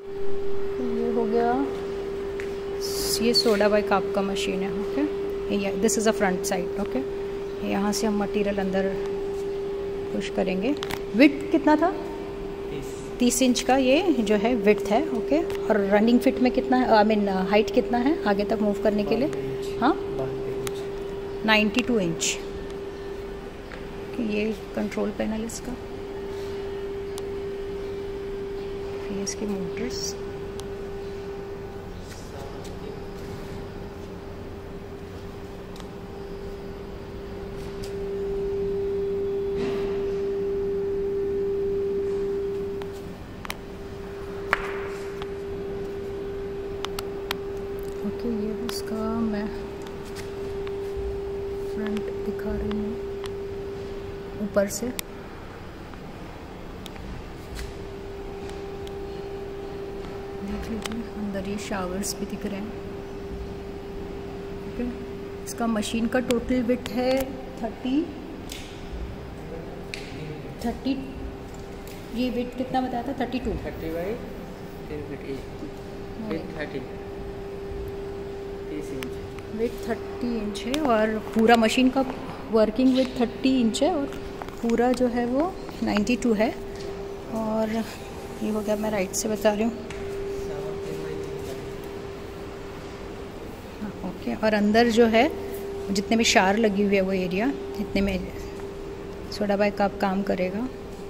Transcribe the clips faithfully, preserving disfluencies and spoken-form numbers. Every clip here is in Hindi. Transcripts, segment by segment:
ये हो गया, ये सोडा बाई कप का मशीन है। ओके, ये this is a front side. Okay, यहाँ से हम मटेरियल अंदर पुश करेंगे। विड्थ कितना था? तीस इंच का ये जो है विड्थ है। ओके, और रनिंग फिट में कितना है, आई मीन हाइट कितना है आगे तक मूव करने के लिए? हाँ, नाइन्टी टू इंच। ये कंट्रोल पैनल इसका, फिर इसकी मोटर्स, ओके। ये इसका मैं फ्रंट दिखा रही हूँ ऊपर से। देख लीजिए अंदर ये शावर्स भी दिख रहे हैं। ओके, इसका मशीन का टोटल वेट है थर्टी थर्टी ये वेट कितना बताया था? Thirty two thirty by thirty तीस इंच वेट थर्टी इंच है, और पूरा मशीन का वर्किंग वेट थर्टी इंच है, और पूरा जो है वो नाइन्टी टू है। और ये हो गया, मैं राइट से बता रही हूँ। ओके, और अंदर जो है जितने में शार लगी हुई है वो एरिया, जितने में सोडा बाई कप काम करेगा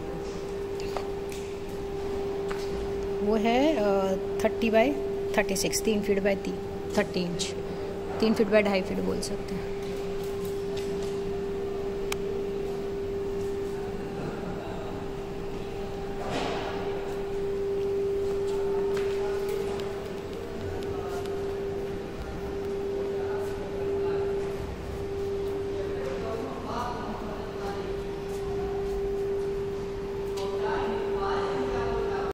वो है थर्टी बाई थर्टी सिक्स, तीन फीट बाई तीन थर्टी इंच, तीन फीट बाई ढाई फीट बोल सकते हैं।